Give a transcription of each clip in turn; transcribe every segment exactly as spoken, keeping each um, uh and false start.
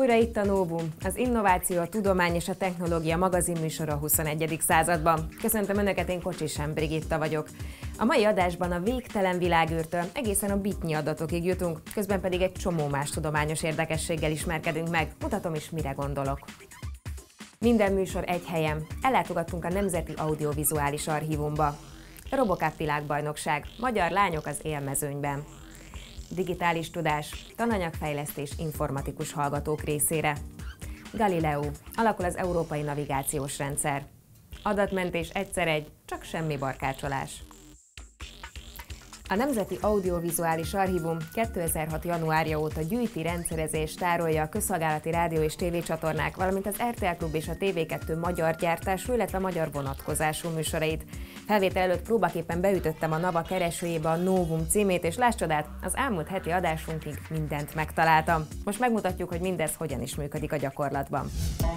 Újra itt a Novum, az innováció, a tudomány és a technológia magazinműsor a huszonegyedik században. Köszöntöm Önöket, én Kocsisán Brigitta vagyok. A mai adásban a végtelen világűrtől egészen a bitnyi adatokig jutunk, közben pedig egy csomó más tudományos érdekességgel ismerkedünk meg. Mutatom is, mire gondolok. Minden műsor egy helyen. Ellátogattunk a Nemzeti Audiovizuális Archívumba. Robocup világbajnokság, magyar lányok az élmezőnyben. Digitális tudás, tananyagfejlesztés informatikus hallgatók részére. Galileo, alakul az európai navigációs rendszer. Adatmentés egyszer egy, csak semmi barkácsolás. A Nemzeti Audiovizuális Archívum kétezer-hat. januárja óta gyűjti, rendszerezés, tárolja a közszolgálati rádió és tévécsatornák, valamint az er té el Klub és a té vé kettő magyar gyártású, illetve magyar vonatkozású műsorait. Felvétel előtt próbaképpen beütöttem a Nava keresőjébe a Novum címét, és láss csodát, az elmúlt heti adásunkig mindent megtaláltam. Most megmutatjuk, hogy mindez hogyan is működik a gyakorlatban.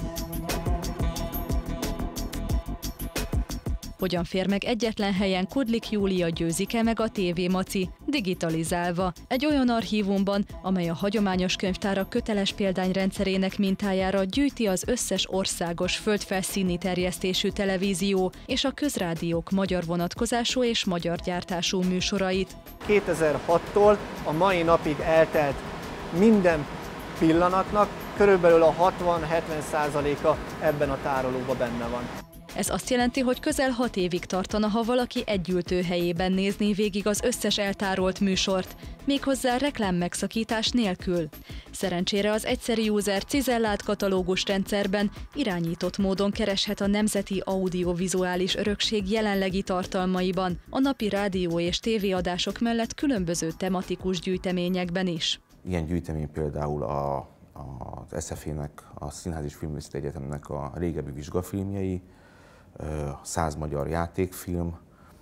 Hogyan fér meg egyetlen helyen Kudlik Júlia győzik-e meg a té vé Maci, digitalizálva, egy olyan archívumban, amely a hagyományos könyvtárak köteles példányrendszerének mintájára gyűjti az összes országos földfelszíni terjesztésű televízió és a közrádiók magyar vonatkozású és magyar gyártású műsorait. kétezer-hattól a mai napig eltelt minden pillanatnak körülbelül a hatvan-hetven százaléka ebben a tárolóban benne van. Ez azt jelenti, hogy közel hat évig tartana, ha valaki egy ültőhelyében nézné végig az összes eltárolt műsort, méghozzá reklám megszakítás nélkül. Szerencsére az egyszeri user cizellált katalógus rendszerben irányított módon kereshet a Nemzeti Audiovizuális Örökség jelenlegi tartalmaiban, a napi rádió és tévéadások mellett különböző tematikus gyűjteményekben is. Ilyen gyűjtemény például a, az es ef é-nek, a Színház és Filmművészeti Egyetemnek a régebbi vizsgafilmjei, száz magyar játékfilm,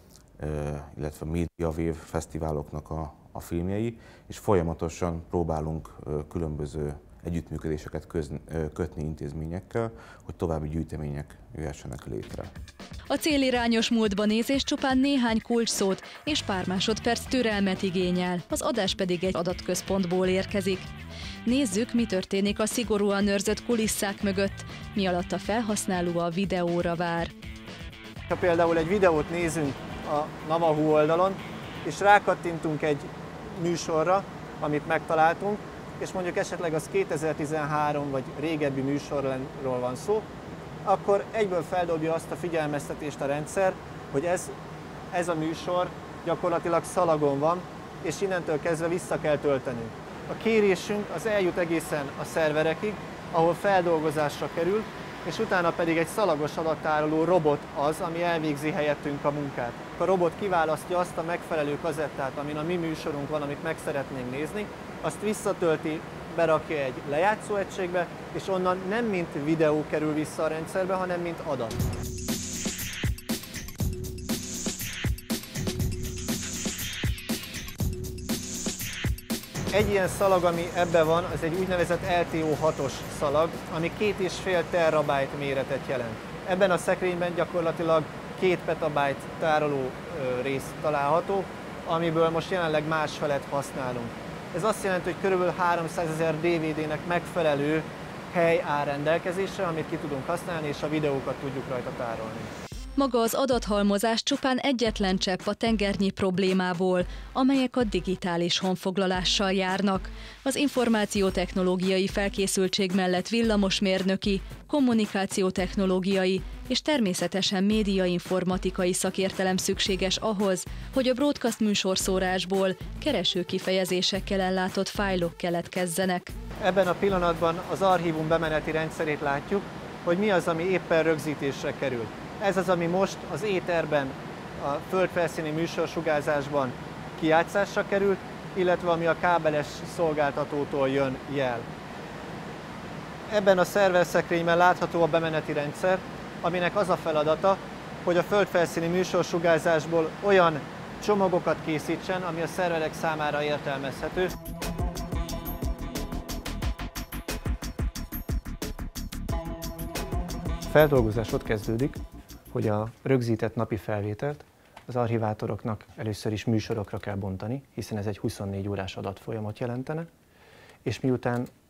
illetve médiavév fesztiváloknak a, a filmjei, és folyamatosan próbálunk különböző együttműködéseket köz, kötni intézményekkel, hogy további gyűjtemények jöhessenek létre. A célirányos múltba nézés csupán néhány kulcsszót és pár másodperc türelmet igényel, az adás pedig egy adatközpontból érkezik. Nézzük, mi történik a szigorúan őrzött kulisszák mögött, mi alatt a felhasználó a videóra vár. Ha például egy videót nézünk a Navahu oldalon, és rákattintunk egy műsorra, amit megtaláltunk, és mondjuk esetleg az kétezer-tizenhárom vagy régebbi műsorról van szó, akkor egyből feldobja azt a figyelmeztetést a rendszer, hogy ez, ez a műsor gyakorlatilag szalagon van, és innentől kezdve vissza kell töltenünk. A kérésünk az eljut egészen a szerverekig, ahol feldolgozásra kerül, és utána pedig egy szalagos adattároló robot az, ami elvégzi helyettünk a munkát. A robot kiválasztja azt a megfelelő kazettát, amin a mi műsorunk van, amit meg szeretnénk nézni, azt visszatölti, berakja egy lejátszóegységbe, és onnan nem mint videó kerül vissza a rendszerbe, hanem mint adat. Egy ilyen szalag, ami ebben van, az egy úgynevezett el té o hatos szalag, ami két és fél terabájt méretet jelent. Ebben a szekrényben gyakorlatilag két petabájt tároló rész található, amiből most jelenleg másfelet használunk. Ez azt jelenti, hogy kb. háromszázezer dé vé dé-nek megfelelő hely áll rendelkezésre, amit ki tudunk használni, és a videókat tudjuk rajta tárolni. Maga az adathalmozás csupán egyetlen csepp a tengernyi problémából, amelyek a digitális honfoglalással járnak. Az információtechnológiai felkészültség mellett villamosmérnöki, kommunikációtechnológiai és természetesen médiainformatikai szakértelem szükséges ahhoz, hogy a broadcast műsorszórásból keresőkifejezésekkel ellátott fájlok keletkezzenek. Ebben a pillanatban az archívum bemeneti rendszerét látjuk, hogy mi az, ami éppen rögzítésre kerül. Ez az, ami most az éterben, a földfelszíni műsorsugárzásban kijátszásra került, illetve ami a kábeles szolgáltatótól jön jel. Ebben a szerverszekrényben látható a bemeneti rendszer, aminek az a feladata, hogy a földfelszíni műsorsugárzásból olyan csomagokat készítsen, ami a szerverek számára értelmezhető. A feldolgozás ott kezdődik, hogy a rögzített napi felvételt az archivátoroknak először is műsorokra kell bontani, hiszen ez egy huszonnégy órás adatfolyamot jelentene, és miután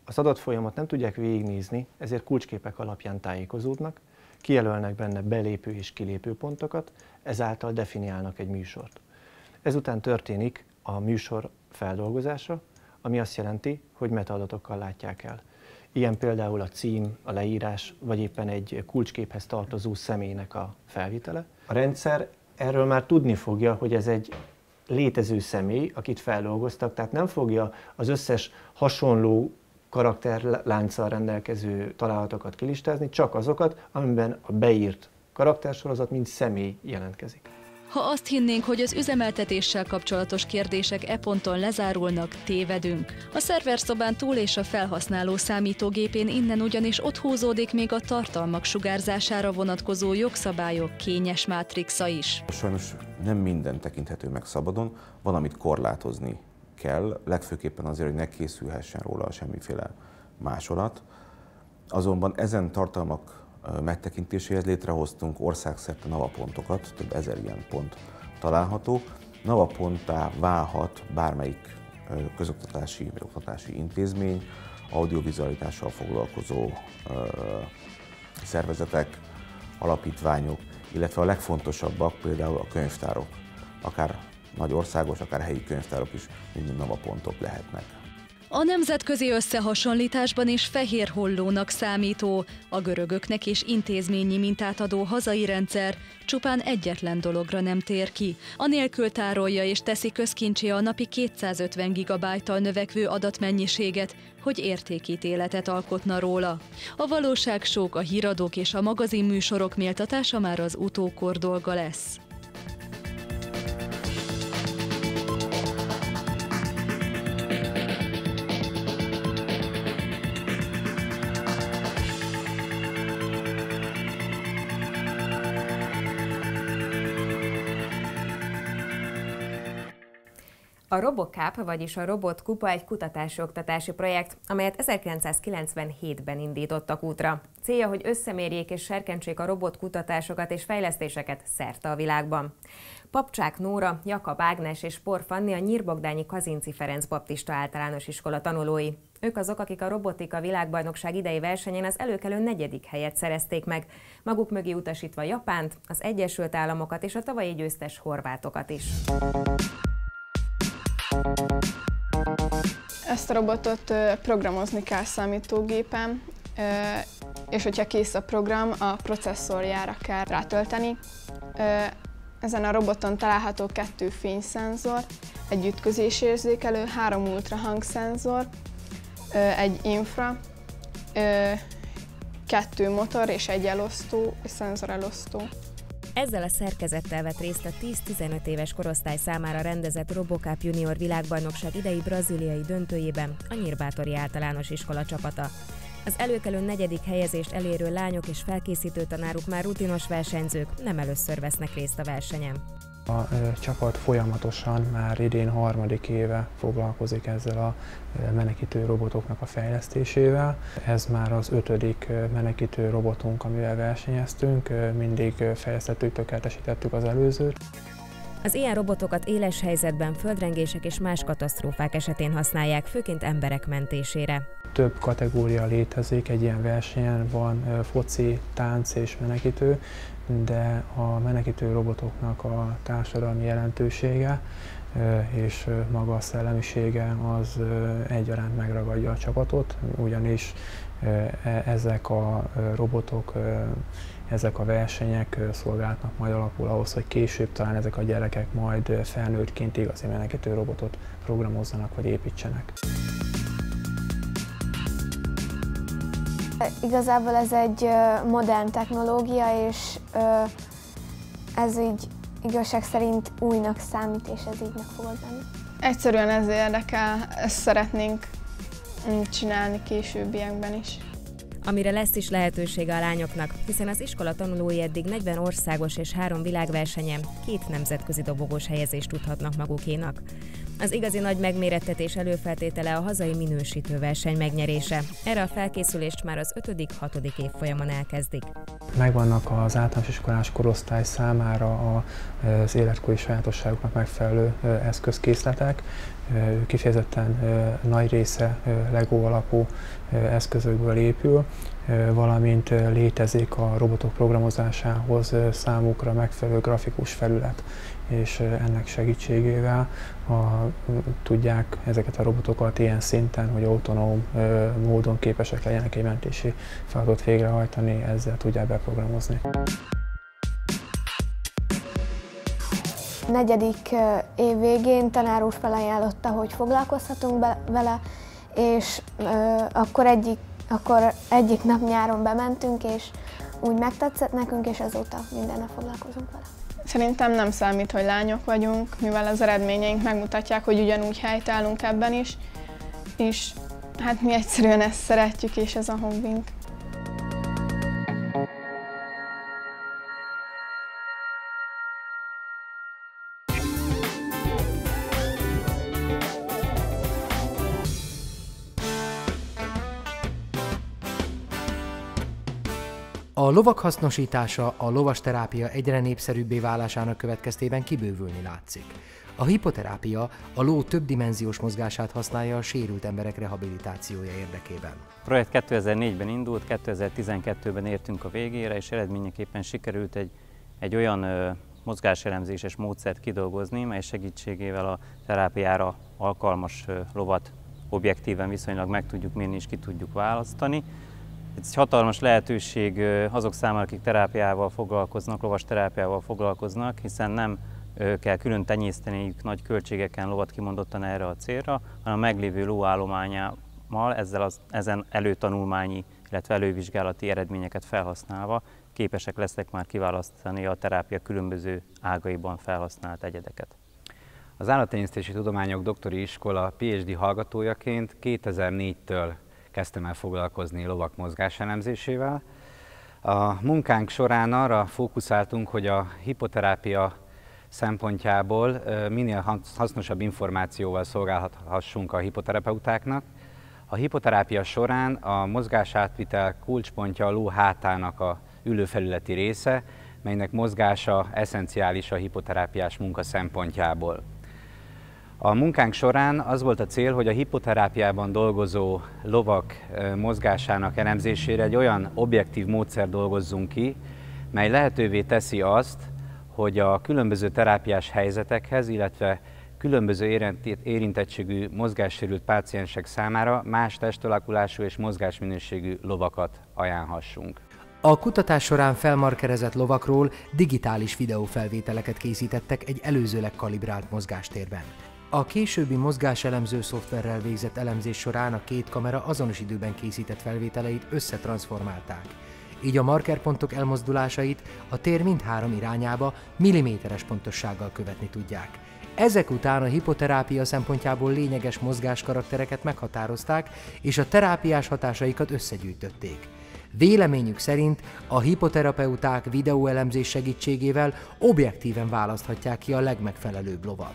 az adatfolyamot nem tudják végignézni, ezért kulcsképek alapján tájékozódnak, kijelölnek benne belépő és kilépő pontokat, ezáltal definiálnak egy műsort. Ezután történik a műsor feldolgozása, ami azt jelenti, hogy metaadatokkal látják el. Ilyen például a cím, a leírás, vagy éppen egy kulcsképhez tartozó személynek a felvitele. A rendszer erről már tudni fogja, hogy ez egy létező személy, akit feldolgoztak, tehát nem fogja az összes hasonló karakterlánccal rendelkező találatokat kilistázni, csak azokat, amiben a beírt karaktersorozat, mint személy jelentkezik. Ha azt hinnénk, hogy az üzemeltetéssel kapcsolatos kérdések e ponton lezárulnak, tévedünk. A szerverszobán túl és a felhasználó számítógépén innen ugyanis ott húzódik még a tartalmak sugárzására vonatkozó jogszabályok kényes mátrixa is. Sajnos nem minden tekinthető meg szabadon, valamit korlátozni kell, legfőképpen azért, hogy ne készülhessen róla semmiféle másolat. Azonban ezen tartalmak megtekintéséhez létrehoztunk országszerte navapontokat, több ezer ilyen pont található. Navaponttá válhat bármelyik közoktatási vagy oktatási intézmény, audiovizualitással foglalkozó szervezetek, alapítványok, illetve a legfontosabbak például a könyvtárok, akár nagy országos, akár helyi könyvtárok is mind navapontok lehetnek. A nemzetközi összehasonlításban is fehér hollónak számító, a görögöknek és intézményi mintát adó hazai rendszer csupán egyetlen dologra nem tér ki. Anélkül tárolja és teszi közkincsé a napi kétszázötven gigabájttal növekvő adatmennyiséget, hogy értékítéletet alkotna róla. A valóságsók, a híradók és a magazinműsorok méltatása már az utókor dolga lesz. A RoboCup, vagyis a Robot Kupa egy kutatási-oktatási projekt, amelyet ezerkilencszázkilencvenhétben indítottak útra. Célja, hogy összemérjék és serkentsék a robotkutatásokat és fejlesztéseket szerte a világban. Papcsák Nóra, Jakab Ágnes és Por Fanni a Nyírbogdányi Kazinczy Ferenc Baptista Általános Iskola tanulói. Ők azok, akik a robotika világbajnokság idei versenyén az előkelő negyedik helyet szerezték meg, maguk mögé utasítva Japánt, az Egyesült Államokat és a tavalyi győztes horvátokat is. Ezt a robotot programozni kell számítógépen, és hogyha kész a program, a processzorjára kell rátölteni. Ezen a roboton található kettő fényszenzor, egy ütközésérzékelő, három ultrahangszenzor, egy infra, kettő motor és egy elosztó, egy szenzorelosztó. Ezzel a szerkezettel vett részt a tíz-tizenöt éves korosztály számára rendezett RoboCup Junior világbajnokság idei brazíliai döntőjében a Nyírbátori Általános Iskola csapata. Az előkelő negyedik helyezést elérő lányok és felkészítő tanáruk már rutinos versenyzők, nem először vesznek részt a versenyen. A csapat folyamatosan már idén harmadik éve foglalkozik ezzel a menekítő robotoknak a fejlesztésével. Ez már az ötödik menekítő robotunk, amivel versenyeztünk, mindig fejlesztettük, tökéletesítettük az előzőt. Az ilyen robotokat éles helyzetben, földrengések és más katasztrófák esetén használják, főként emberek mentésére. Több kategória létezik egy ilyen versenyen, van foci, tánc és menekítő, de a menekítő robotoknak a társadalmi jelentősége és maga a szellemisége az egyaránt megragadja a csapatot, ugyanis ezek a robotok, ezek a versenyek szolgálnak majd alapul ahhoz, hogy később talán ezek a gyerekek majd felnőttként igazi menekítő robotot programozzanak vagy építsenek. Igazából ez egy modern technológia, és ez így igazság szerint újnak számít, és ez így meg fog oldani. Egyszerűen ez érdekel, ezt szeretnénk csinálni későbbiekben is. Amire lesz is lehetősége a lányoknak, hiszen az iskola tanulói eddig negyven országos és három világversenyen két nemzetközi dobogós helyezést tudhatnak magukénak. Az igazi nagy megmérettetés előfeltétele a hazai minősítő verseny megnyerése. Erre a felkészülést már az ötödik-hatodik évfolyamon elkezdik. Megvannak az általános iskolás korosztály számára az életkori sajátosságoknak megfelelő eszközkészletek. Kifejezetten nagy része Lego alapú eszközökből épül, valamint létezik a robotok programozásához számukra megfelelő grafikus felület, és ennek segítségével a, tudják ezeket a robotokat ilyen szinten, hogy autonóm módon képesek legyenek egy mentési feladatot végrehajtani, ezzel tudják beprogramozni. Negyedik év végén tanár úr felajánlotta, hogy foglalkozhatunk vele, és ö, akkor, egyik, akkor egyik nap nyáron bementünk, és úgy megtetszett nekünk, és azóta minden nap foglalkozunk vele. Szerintem nem számít, hogy lányok vagyunk, mivel az eredményeink megmutatják, hogy ugyanúgy helytállunk ebben is, és hát mi egyszerűen ezt szeretjük, és ez a hobbink. A lovak hasznosítása a lovasterápia egyre népszerűbbé válásának következtében kibővülni látszik. A hipoterápia a ló többdimenziós mozgását használja a sérült emberek rehabilitációja érdekében. A projekt kétezer-négyben indult, kétezer-tizenkettőben értünk a végére, és eredményeképpen sikerült egy, egy olyan ö, mozgáselemzéses módszert kidolgozni, mely segítségével a terápiára alkalmas ö, lovat objektíven viszonylag meg tudjuk mérni és ki tudjuk választani. Ez egy hatalmas lehetőség azok számára, akik terápiával foglalkoznak, lovas terápiával foglalkoznak, hiszen nem kell külön tenyészteniük nagy költségeken lovat kimondottan erre a célra, hanem a meglévő lóállományával ezzel az, ezen előtanulmányi, illetve elővizsgálati eredményeket felhasználva képesek lesznek már kiválasztani a terápia különböző ágaiban felhasznált egyedeket. Az Állattenyésztési Tudományok Doktori Iskola PhD hallgatójaként kétezer-négytől kezdtem el foglalkozni lovak mozgáselemzésével. A munkánk során arra fókuszáltunk, hogy a hipoterápia szempontjából minél hasznosabb információval szolgálhassunk a hipoterapeutáknak. A hipoterápia során a mozgásátvitel kulcspontja a ló hátának a ülőfelületi része, melynek mozgása eszenciális a hipoterápiás munka szempontjából. A munkánk során az volt a cél, hogy a hipoterápiában dolgozó lovak mozgásának elemzésére egy olyan objektív módszer dolgozzunk ki, mely lehetővé teszi azt, hogy a különböző terápiás helyzetekhez, illetve különböző érintettségű mozgássérült páciensek számára más testalakulású és mozgásminőségű lovakat ajánlhassunk. A kutatás során felmarkerezett lovakról digitális videófelvételeket készítettek egy előzőleg kalibrált mozgástérben. A későbbi mozgáselemző szoftverrel végzett elemzés során a két kamera azonos időben készített felvételeit összetranszformálták. Így a markerpontok elmozdulásait a tér mindhárom irányába milliméteres pontossággal követni tudják. Ezek után a hipoterápia szempontjából lényeges mozgáskaraktereket meghatározták, és a terápiás hatásaikat összegyűjtötték. Véleményük szerint a hipoterapeuták videóelemzés segítségével objektíven választhatják ki a legmegfelelőbb lovat.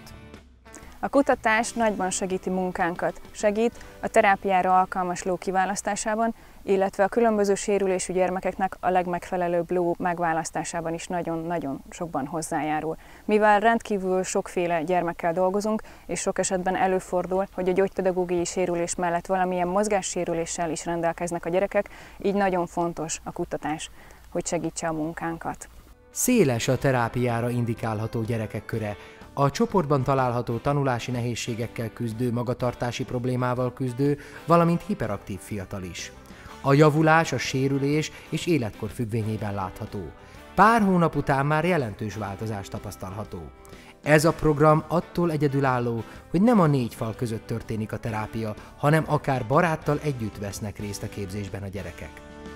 A kutatás nagyban segíti munkánkat, segít a terápiára alkalmas ló kiválasztásában, illetve a különböző sérülésű gyermekeknek a legmegfelelőbb ló megválasztásában is nagyon-nagyon sokban hozzájárul. Mivel rendkívül sokféle gyermekkel dolgozunk, és sok esetben előfordul, hogy a gyógypedagógiai sérülés mellett valamilyen mozgássérüléssel is rendelkeznek a gyerekek, így nagyon fontos a kutatás, hogy segítse a munkánkat. Széles a terápiára indikálható gyerekek köre. A csoportban található tanulási nehézségekkel küzdő, magatartási problémával küzdő, valamint hiperaktív fiatal is. A javulás a sérülés és életkor függvényében látható. Pár hónap után már jelentős változás tapasztalható. Ez a program attól egyedülálló, hogy nem a négy fal között történik a terápia, hanem akár baráttal együtt vesznek részt a képzésben a gyerekek.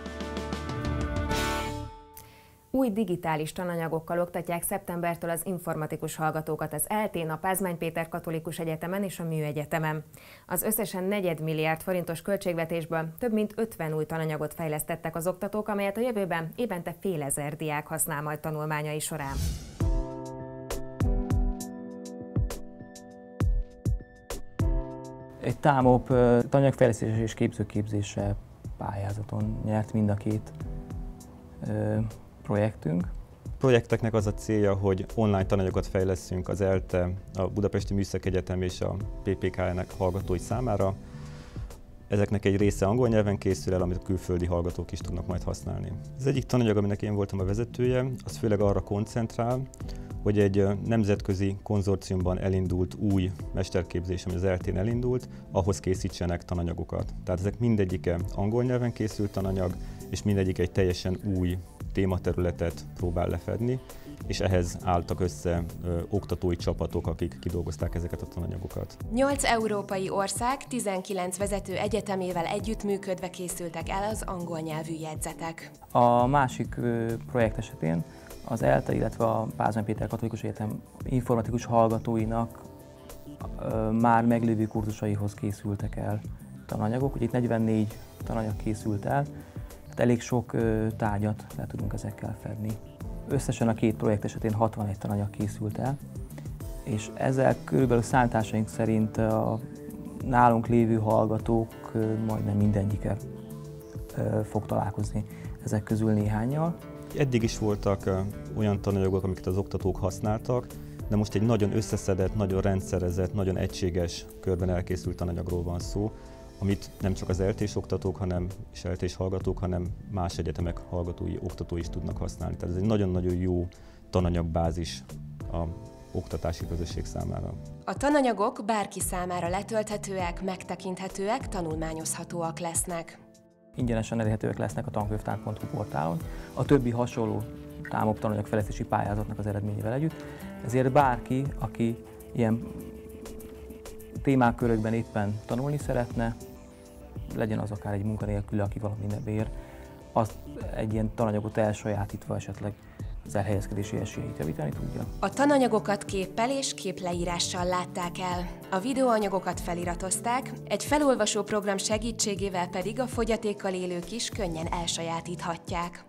Új digitális tananyagokkal oktatják szeptembertől az informatikus hallgatókat az é el té-n, a Pázmány Péter Katolikus Egyetemen és a Műegyetemen. Az összesen negyedmilliárd forintos költségvetésből több mint ötven új tananyagot fejlesztettek az oktatók, amelyet a jövőben évente fél ezer diák használ majd tanulmányai során. Egy TÁMOP tananyagfejlesztése és képzőképzése pályázaton nyert mind a két projektünk. A projekteknek az a célja, hogy online tananyagokat fejleszünk az ELTE, a Budapesti Műszaki Egyetem és a pé pé ká-nek hallgatói számára. Ezeknek egy része angol nyelven készül el, amit a külföldi hallgatók is tudnak majd használni. Az egyik tananyag, aminek én voltam a vezetője, az főleg arra koncentrál, hogy egy nemzetközi konzorciumban elindult új mesterképzés, ami az eltén elindult, ahhoz készítsenek tananyagokat. Tehát ezek mindegyike angol nyelven készült tananyag, és mindegyik egy teljesen új tématerületet próbál lefedni, és ehhez álltak össze ö, oktatói csapatok, akik kidolgozták ezeket a tananyagokat. Nyolc európai ország tizenkilenc vezető egyetemével együttműködve készültek el az angol nyelvű jegyzetek. A másik ö, projekt esetén az ELTE, illetve a Pázmány Péter Katolikus Egyetem informatikus hallgatóinak ö, már meglévő kurzusaihoz készültek el tananyagok. Ugye itt negyvennégy tananyag készült el, tehát elég sok ö, tárgyat le tudunk ezekkel fedni. Összesen a két projekt esetén hatvanegy tananyag készült el, és ezzel körülbelül számításaink szerint a nálunk lévő hallgatók majdnem mindegyike fog találkozni ezek közül néhánnyal. Eddig is voltak olyan tananyagok, amiket az oktatók használtak, de most egy nagyon összeszedett, nagyon rendszerezett, nagyon egységes körben elkészült tananyagról van szó, amit nem csak az eltés oktatók, hanem és eltés hallgatók, hanem más egyetemek hallgatói, oktatói is tudnak használni. Tehát ez egy nagyon-nagyon jó tananyagbázis a oktatási közösség számára. A tananyagok bárki számára letölthetőek, megtekinthetőek, tanulmányozhatóak lesznek. Ingyenesen elérhetőek lesznek a tankönyvtár pont hu portálon, a többi hasonló támok tananyagfejlesztési pályázatnak az eredményével együtt. Ezért bárki, aki ilyen témákörökben éppen tanulni szeretne, legyen az akár egy munkanélküli, aki valamit bér, azt egy ilyen tananyagot elsajátítva esetleg az elhelyezkedési esélyeit javítani tudja. A tananyagokat képpel és képleírással látták el. A videóanyagokat feliratozták, egy felolvasó program segítségével pedig a fogyatékkal élők is könnyen elsajátíthatják.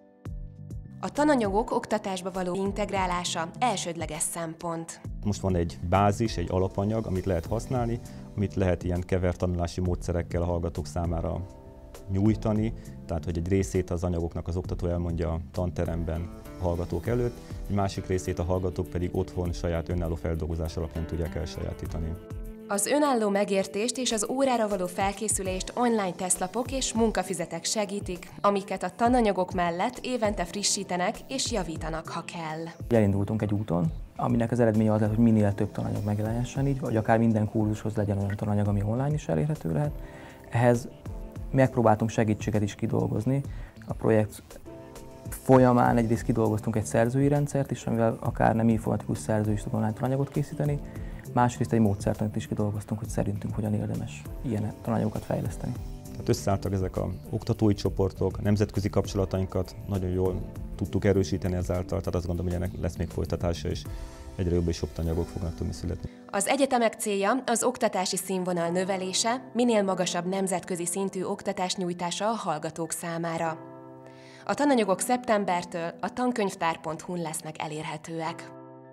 A tananyagok oktatásba való integrálása elsődleges szempont. Most van egy bázis, egy alapanyag, amit lehet használni, amit lehet ilyen kevert tanulási módszerekkel a hallgatók számára nyújtani, tehát hogy egy részét az anyagoknak az oktató elmondja a tanteremben a hallgatók előtt, egy másik részét a hallgatók pedig otthon saját önálló feldolgozás alapján tudják elsajátítani. Az önálló megértést és az órára való felkészülést online tesztlapok és munkafüzetek segítik, amiket a tananyagok mellett évente frissítenek és javítanak, ha kell. Elindultunk egy úton, aminek az eredménye az lett, hogy minél több tananyag megjelenhessen így, vagy akár minden kurzushoz legyen olyan tananyag, ami online is elérhető lehet. Ehhez megpróbáltunk segítséget is kidolgozni. A projekt folyamán egyrészt kidolgoztunk egy szerzői rendszert is, amivel akár nem informatikus szerző is tud online tananyagot készíteni. Másrészt egy módszertant is kidolgoztunk, hogy szerintünk hogyan érdemes ilyen tananyagokat fejleszteni. Tehát összeálltak ezek az oktatói csoportok, a nemzetközi kapcsolatainkat nagyon jól tudtuk erősíteni ezáltal, tehát azt gondolom, hogy ennek lesz még folytatása, és egyre jobb és jobb tananyagok fognak tudni születni. Az egyetemek célja az oktatási színvonal növelése, minél magasabb nemzetközi szintű oktatás nyújtása a hallgatók számára. A tananyagok szeptembertől a tankönyvtár pont hu-n lesznek elérhetőek.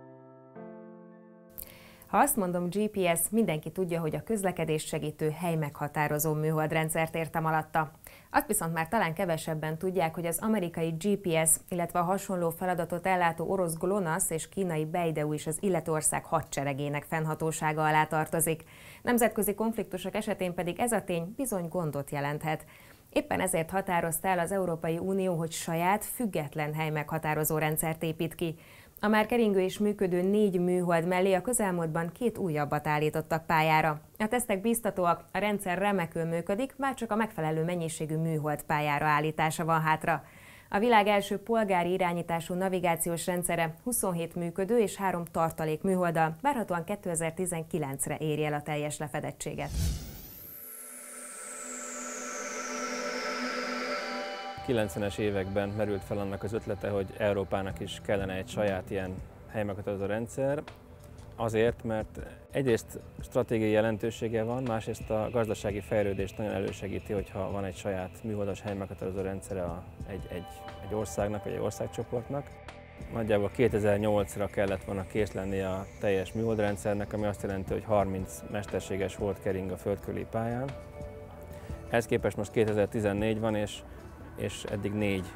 Ha azt mondom gé pé es, mindenki tudja, hogy a közlekedést segítő helymeghatározó műholdrendszert értem alatta. Azt viszont már talán kevesebben tudják, hogy az amerikai gé pé es, illetve a hasonló feladatot ellátó orosz GLONASS és kínai Beidou is az illető ország hadseregének fennhatósága alá tartozik. Nemzetközi konfliktusok esetén pedig ez a tény bizony gondot jelenthet. Éppen ezért határozta el az Európai Unió, hogy saját, független helymeghatározó rendszert épít ki. A már keringő és működő négy műhold mellé a közelmúltban két újabbat állítottak pályára. A tesztek bíztatóak, a rendszer remekül működik, már csak a megfelelő mennyiségű műhold pályára állítása van hátra. A világ első polgári irányítású navigációs rendszere huszonhét működő és három tartalék műholddal várhatóan kétezer-tizenkilencre éri el a teljes lefedettséget. kilencvenes években merült fel annak az ötlete, hogy Európának is kellene egy saját ilyen helymeghatározó rendszer, azért, mert egyrészt stratégiai jelentősége van, másrészt a gazdasági fejlődést nagyon elősegíti, hogyha van egy saját műholdas helymeghatározó rendszere egy, egy, egy országnak vagy egy országcsoportnak. Nagyjából kétezer-nyolcra kellett volna kész lenni a teljes műholdrendszernek, ami azt jelenti, hogy harminc mesterséges hold kering a földkörüli pályán. Ehhez képest most kétezer-tizennégy van, és és eddig négy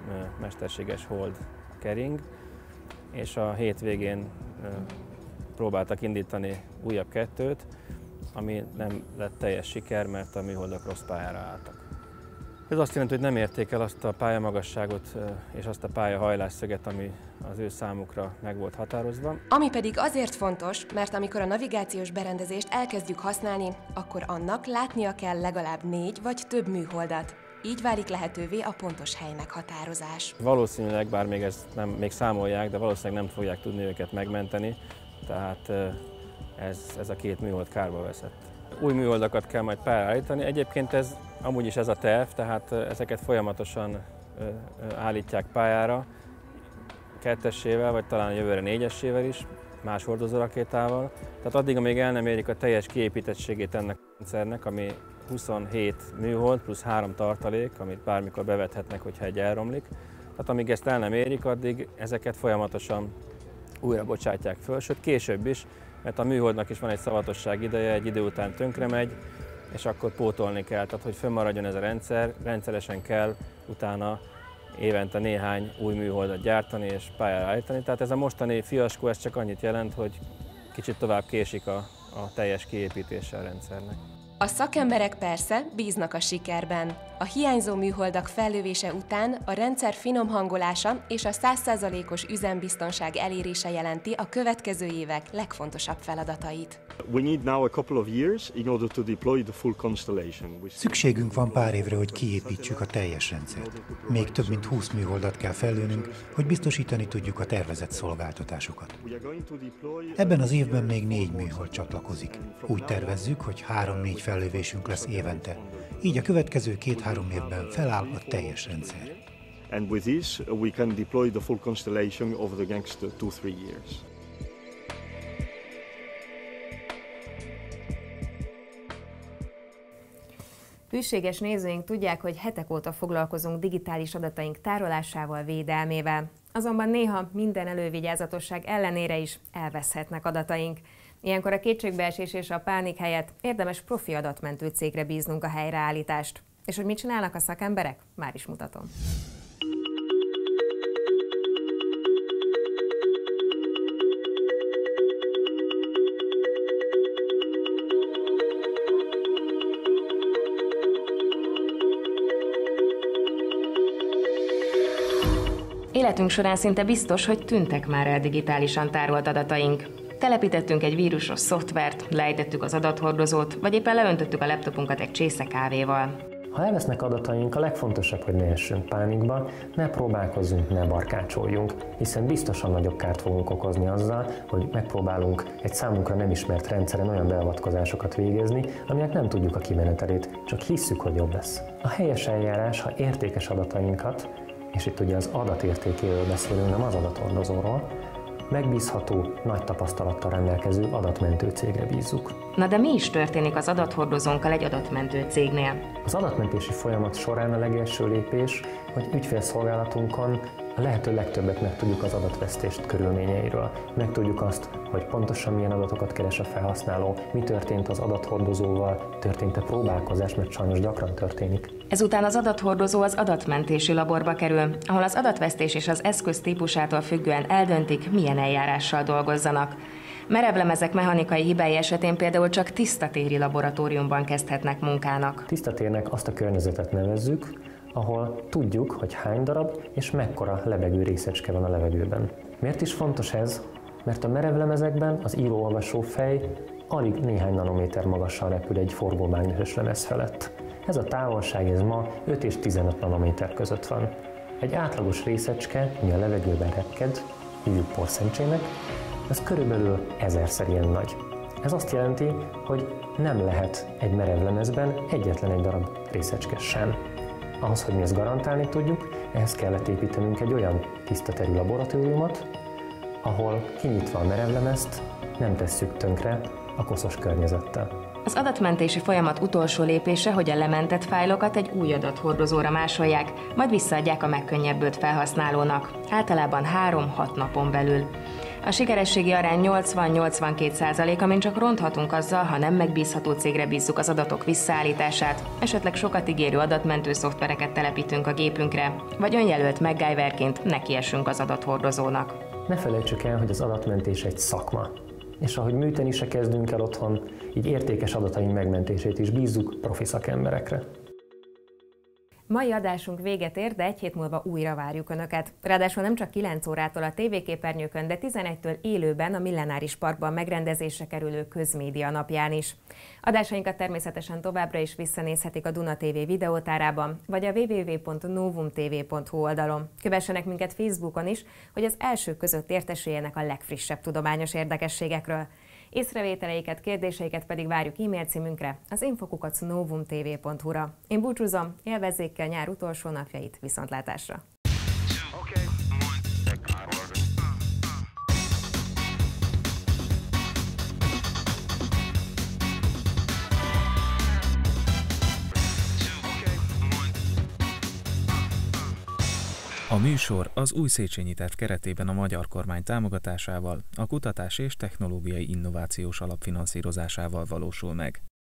mesterséges hold kering, és a hétvégén próbáltak indítani újabb kettőt, ami nem lett teljes siker, mert a műholdak rossz pályára álltak. Ez azt jelenti, hogy nem érték el azt a pályamagasságot és azt a pályahajlásszöget, ami az ő számukra meg volt határozva. Ami pedig azért fontos, mert amikor a navigációs berendezést elkezdjük használni, akkor annak látnia kell legalább négy vagy több műholdat. Így válik lehetővé a pontos hely meghatározás. Valószínűleg, bár még ezt nem, még számolják, de valószínűleg nem fogják tudni őket megmenteni, tehát ez, ez a két műhold kárba veszett. Új műholdakat kell majd pályára állítani. Egyébként ez amúgy is ez a terv, tehát ezeket folyamatosan állítják pályára, kettessével, vagy talán jövőre négyesével is, más hordozórakétával. Tehát addig, amíg el nem érik a teljes kiépítettségét ennek a rendszernek, ami huszonhét műhold plusz három tartalék, amit bármikor bevethetnek, hogyha egy elromlik. Tehát amíg ezt el nem érik, addig ezeket folyamatosan újra bocsátják föl, sőt később is, mert a műholdnak is van egy szavatosság ideje, egy idő után tönkre megy, és akkor pótolni kell. Tehát, hogy fönnmaradjon ez a rendszer, rendszeresen kell utána évente néhány új műholdat gyártani és pályára állítani. Tehát ez a mostani fiaskó, ez csak annyit jelent, hogy kicsit tovább késik a, a teljes kiépítése a rendszernek. A szakemberek persze bíznak a sikerben. A hiányzó műholdak fellövése után a rendszer finom hangolása és a száz százalékos üzembiztonság elérése jelenti a következő évek legfontosabb feladatait. Szükségünk van pár évre, hogy kiépítsük a teljes rendszert. Még több mint húsz műholdat kell fellőnünk, hogy biztosítani tudjuk a tervezett szolgáltatásokat. Ebben az évben még négy műhold csatlakozik. Úgy tervezzük, hogy három-négy fellövésünk lesz évente. Így a következő két-három évben feláll a teljes rendszer. And with this, we can deploy the full constellation over the next two, three years. Hűséges nézőink tudják, hogy hetek óta foglalkozunk digitális adataink tárolásával, védelmével. Azonban néha minden elővigyázatosság ellenére is elveszhetnek adataink. Ilyenkor a kétségbeesés és a pánik helyett érdemes profi adatmentő cégre bíznunk a helyreállítást. És hogy mit csinálnak a szakemberek? Már is mutatom. Életünk során szinte biztos, hogy tűntek már el digitálisan tárolt adataink. Telepítettünk egy vírusos szoftvert, leejtettük az adathordozót, vagy éppen leöntöttük a laptopunkat egy csésze kávéval. Ha elvesznek adataink, a legfontosabb, hogy ne essünk pánikba, ne próbálkozzunk, ne barkácsoljunk, hiszen biztosan nagyobb kárt fogunk okozni azzal, hogy megpróbálunk egy számunkra nem ismert rendszeren olyan beavatkozásokat végezni, aminek nem tudjuk a kimenetelét, csak hisszük, hogy jobb lesz. A helyes eljárás, ha értékes adatainkat, és itt ugye az adatértékéről beszélünk, nem az adathordozóról, megbízható, nagy tapasztalattal rendelkező adatmentő cégre bízzuk. Na de mi is történik az adathordozónkkal egy adatmentő cégnél? Az adatmentési folyamat során a legelső lépés, hogy ügyfélszolgálatunkon a lehető legtöbbet megtudjuk az adatvesztést körülményeiről. Megtudjuk azt, hogy pontosan milyen adatokat keres a felhasználó, mi történt az adathordozóval, történt-e próbálkozás, mert sajnos gyakran történik. Ezután az adathordozó az adatmentési laborba kerül, ahol az adatvesztés és az eszköz típusától függően eldöntik, milyen eljárással dolgozzanak. Merevlemezek mechanikai hibái esetén például csak tisztatéri laboratóriumban kezdhetnek munkának. Tisztatérnek azt a környezetet nevezzük, ahol tudjuk, hogy hány darab és mekkora lebegő részecske van a levegőben. Miért is fontos ez? Mert a merevlemezekben az író-olvasó fej alig néhány nanométer magasan repül egy forgómágneses lemez felett. Ez a távolság ez ma öt és tizenöt nanométer között van. Egy átlagos részecske, ami a levegőben repked, hívjuk porszemcsének, ez körülbelül ezerszer ilyen nagy. Ez azt jelenti, hogy nem lehet egy merevlemezben egyetlen egy darab részecske sem. Ahhoz, hogy mi ezt garantálni tudjuk, ehhez kellett építenünk egy olyan tisztaterű laboratóriumot, ahol kinyitva a merevlemezt nem tesszük tönkre a koszos környezettel. Az adatmentési folyamat utolsó lépése, hogy a lementett fájlokat egy új adathordozóra másolják, majd visszaadják a megkönnyebbült felhasználónak, általában három-hat napon belül. A sikerességi arány nyolcvan-nyolcvankét százalék, amin csak ronthatunk azzal, ha nem megbízható cégre bízzuk az adatok visszaállítását, esetleg sokat ígérő adatmentő szoftvereket telepítünk a gépünkre, vagy önjelölt MacGyverként nekiesünk az adathordozónak. Ne felejtsük el, hogy az adatmentés egy szakma, és ahogy műteni se kezdünk el otthon, így értékes adataink megmentését is bízzuk profi szakemberekre. Mai adásunk véget ér, de egy hét múlva újra várjuk Önöket. Ráadásul nem csak kilenc órától a tévéképernyőkön, de tizenegytől élőben a Millenáris Parkban megrendezésre kerülő közmédia napján is. Adásainkat természetesen továbbra is visszanézhetik a Duna té vé videótárában, vagy a double-u double-u double-u pont novum t v pont hu oldalon. Kövessenek minket Facebookon is, hogy az elsők között értesüljenek a legfrissebb tudományos érdekességekről. Észrevételeiket, kérdéseiket pedig várjuk e-mail címünkre, az info kukac novum t v pont hu-ra. Én búcsúzom, élvezzék a nyár utolsó napjait, viszontlátásra! A műsor az új Széchenyi terv keretében a magyar kormány támogatásával, a Kutatás és Technológiai Innovációs Alap finanszírozásával valósul meg.